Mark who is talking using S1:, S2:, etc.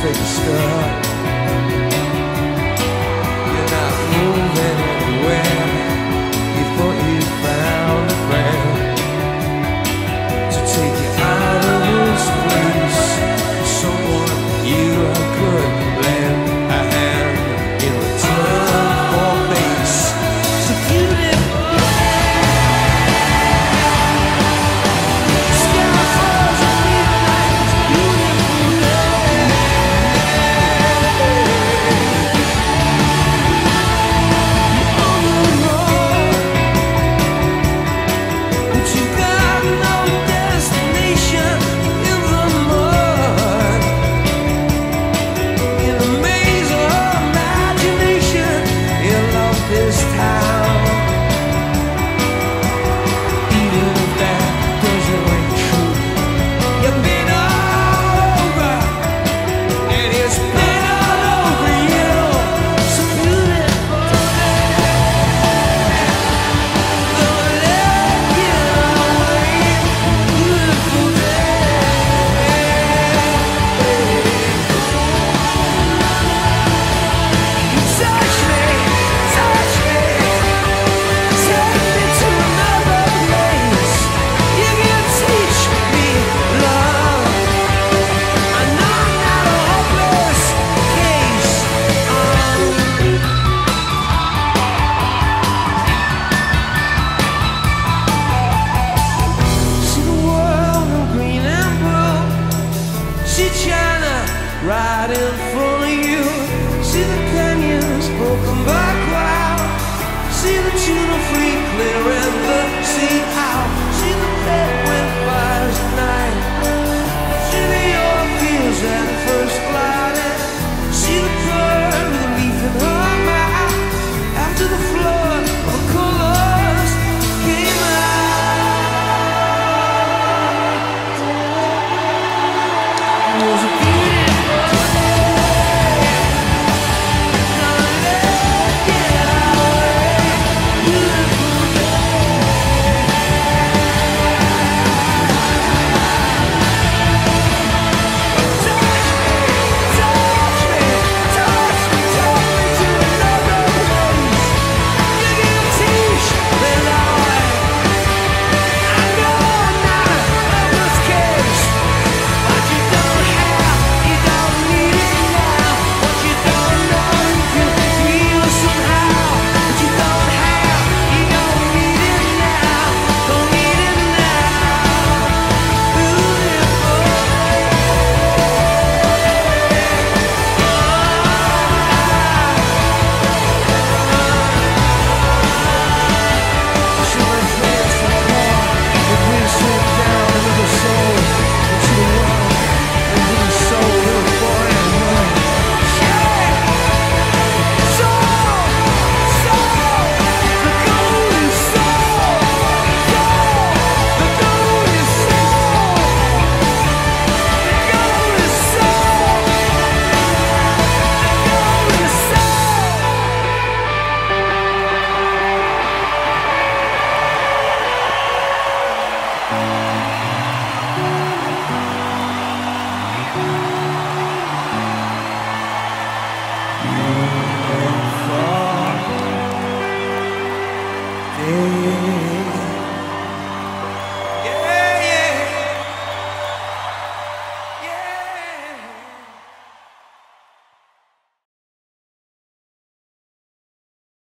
S1: face stuck. You're not moving anywhere. You thought you found a friend to take you out of this place. Someone you could lend a hand in return for face. So beautiful. Right in front of you. See the canyons broken by clouds. See the tuna fleet clearing the sea out. See the bedwind fires at night. See the oil fields at first gliding. See the bird with a leaf in her mouth. After the flood of colors came out. It was a yeah.